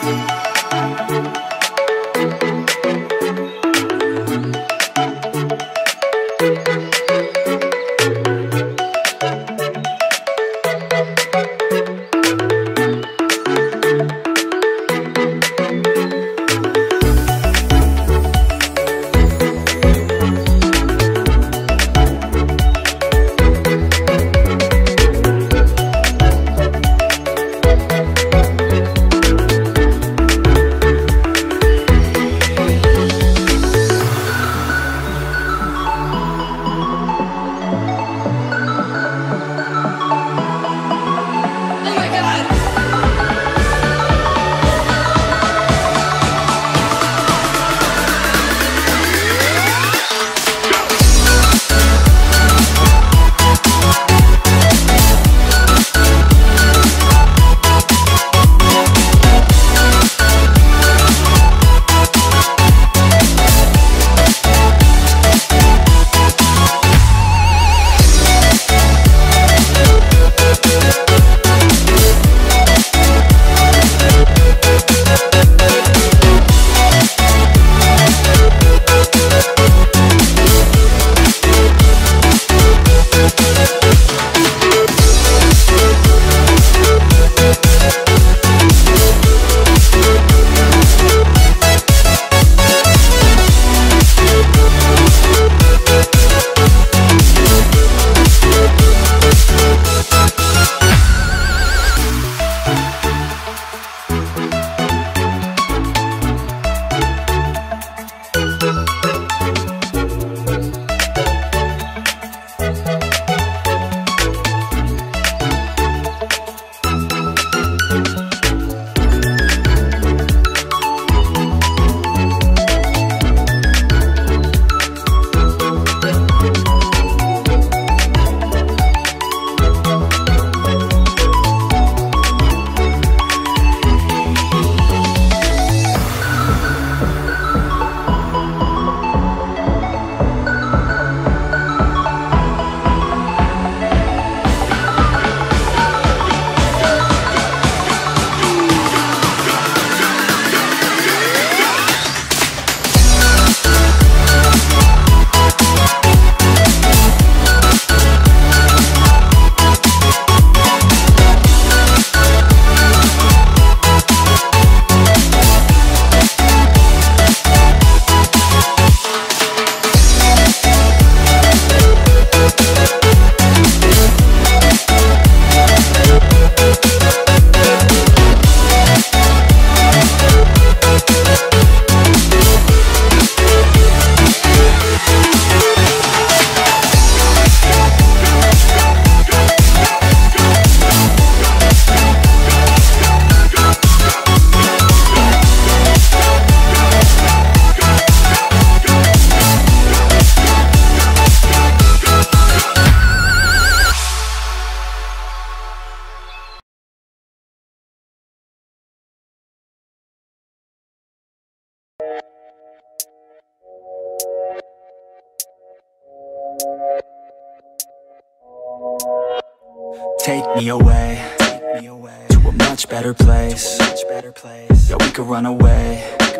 Take me away to a much better place. Yeah, we could run away.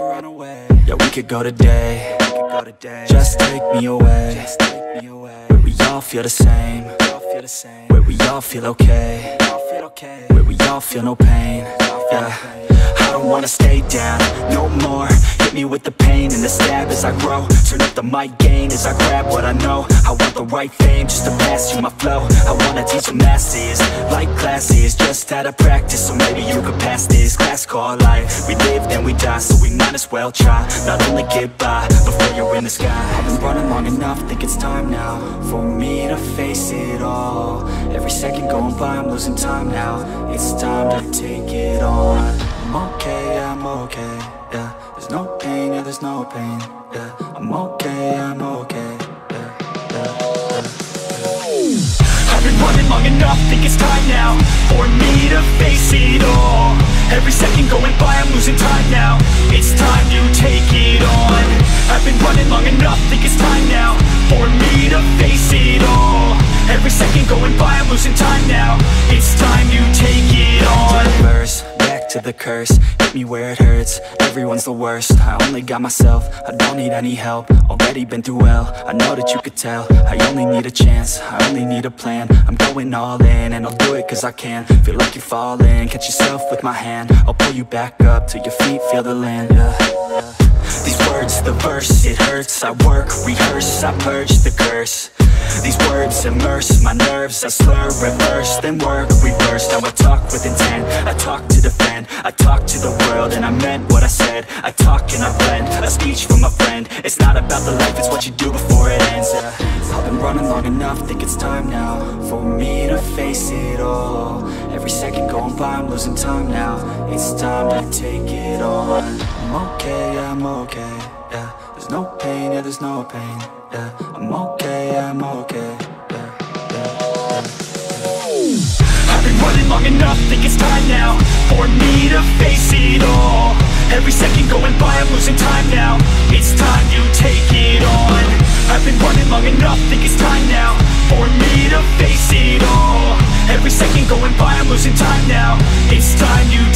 Yeah, we could go today. Just take me away where we all feel the same. Where we all feel okay. Where we all feel no pain. Yeah, I don't wanna stay down no more. Hit me with the pain and the stab as I grow. Turn up the mic gain as I grab what I know. I want the right fame just to pass you my flow. I wanna teach the masses like classes, just how to practice, so maybe you could pass this class called life. We live then we die, so we might as well try. Not only get by before you're in the sky. I've been running long enough, think it's time now for me to face it all. Every second going by, I'm losing time now. It's time to take it on. I'm okay, I'm okay, yeah. There's no pain, yeah, there's no pain, yeah. I'm okay, I'm okay, yeah, yeah, yeah. I've been running long enough, think it's time now for me to face it all. Every second going by, I'm losing time now. It's time to take it on. I've been running long enough, think it's time now for me to face it all. Every second going by, I'm losing time now. It's time to take it on. Verse, back to to the curse. Hit me where it hurts, everyone's the worst. I only got myself, I don't need any help. Already been through hell, I know that you could tell. I only need a chance, I only need a plan. I'm going all in, and I'll do it cause I can. Feel like you're falling, catch yourself with my hand. I'll pull you back up till your feet feel the land, yeah. These words, the verse, it hurts. I work, rehearse, I purge the curse. These words immerse my nerves. I slur, reverse, then work, reverse. Now I talk with intent, I talk to defend. I talk to the world and I meant what I said. I talk and I blend, a speech from a friend. It's not about the life, it's what you do before it ends. I've been running long enough, think it's time now for me to face it all. Every second going by, I'm losing time now. It's time to take it on. I'm okay, I'm okay, yeah. There's no pain, yeah, there's no pain, yeah. I'm okay, I'm okay, yeah, yeah, yeah. I've been running long enough, think it's time now for me to face it all. Every second going by, I'm losing time now. It's time to take it on. I've been running long enough, think it's time now for me to face it all. Every second going by, I'm losing time now. It's time to